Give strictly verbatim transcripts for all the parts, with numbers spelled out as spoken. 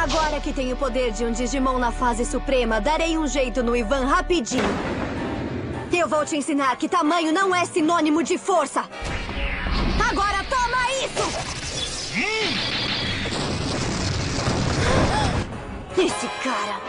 Agora que tenho o poder de um Digimon na fase suprema, darei um jeito no Ivan rapidinho. Eu vou te ensinar que tamanho não é sinônimo de força. Agora toma isso! Esse cara...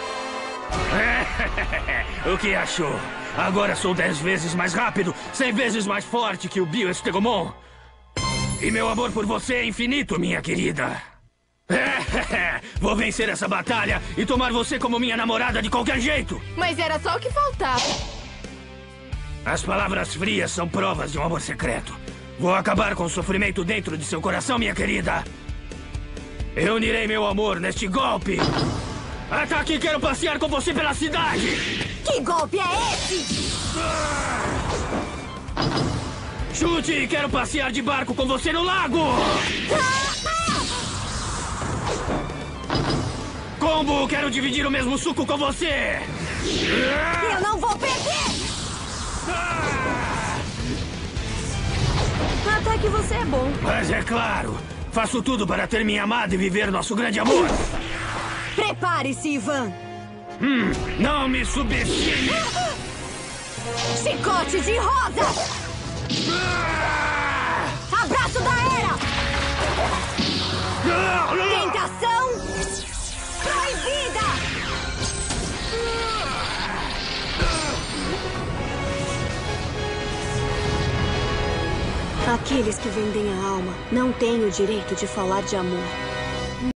O que achou? Agora sou dez vezes mais rápido, cem vezes mais forte que o Bio-Estegomon. E meu amor por você é infinito, minha querida. Vou vencer essa batalha e tomar você como minha namorada de qualquer jeito. Mas era só o que faltava. As palavras frias são provas de um amor secreto. Vou acabar com o sofrimento dentro de seu coração, minha querida. Eu unirei meu amor neste golpe. Ataque, quero passear com você pela cidade. Que golpe é esse? Chute, quero passear de barco com você no lago. Combo, quero dividir o mesmo suco com você. Eu não vou perder! Até que você é bom. Mas é claro, faço tudo para ter minha amada e viver nosso grande amor. Prepare-se, Ivan. Hum, não me subestime. Chicote de rosa! Abraço da era! Tentação proibida! Aqueles que vendem a alma não têm o direito de falar de amor.